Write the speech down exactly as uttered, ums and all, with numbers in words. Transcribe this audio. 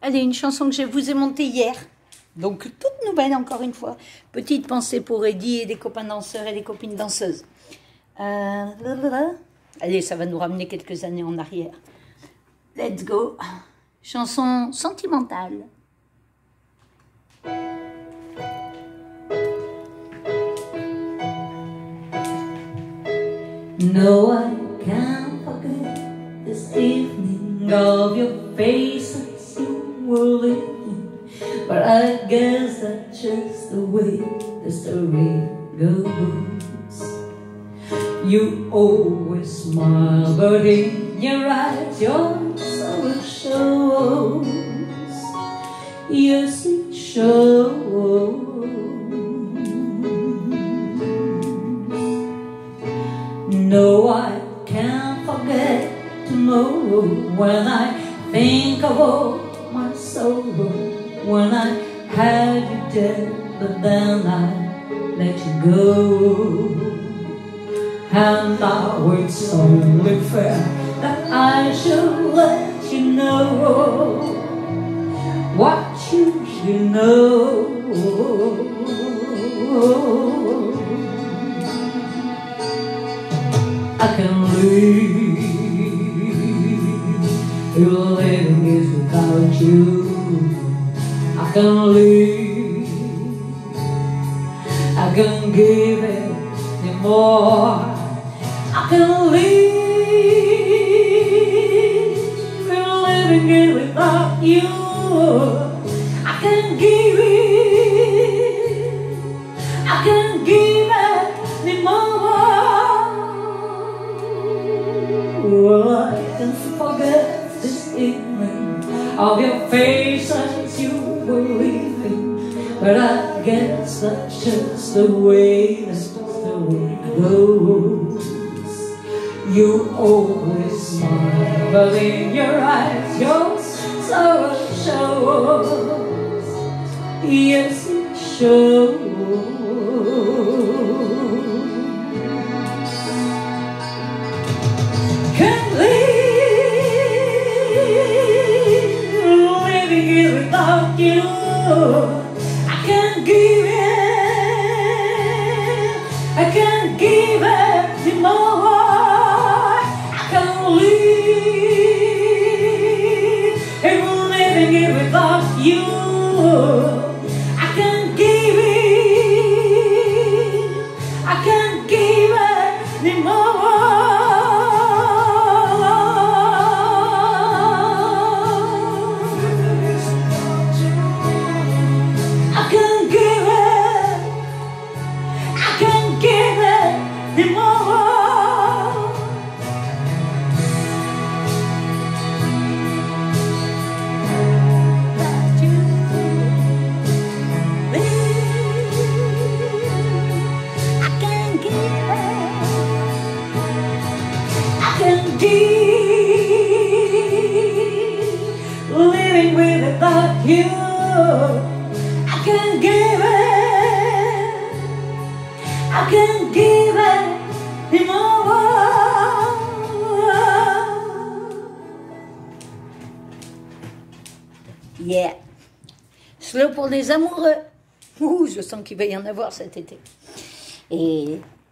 Allez, une chanson que je vous ai montée hier. Donc, toute nouvelle, encore une fois. Petite pensée pour Eddie et des copains danseurs et des copines danseuses. Euh, allez, ça va nous ramener quelques années en arrière. Let's go. Chanson sentimentale. No, I can't forget this evening of your face as you were leaving, but I guess that's just the way the story goes. You always smile, but in your eyes your soul shows. Yes, it shows. No, I can't forget tomorrow when I think of all my sorrow. When I had you dead, but then I let you go. And now it's only fair that I should let you know what you should know. I can live, living is without you. I can live, I can give it anymore. I can live, living it without you. I can give it, I can give it anymore. Well, I can't forget this evening of your face as you were leaving, but I guess that's just the way, that's just the way it goes. You always smile, but in your eyes your sorrow shows. Yes, it shows. Can't live, living it without you. I can't give it, I can't give it anymore. I can't live, living it without you. I can't give it, I can't give it anymore. Living without you, I can't give it, I can't give it anymore. Yeah. Slow pour les amoureux. Ouh, je sens qu'il va y en avoir cet été. Et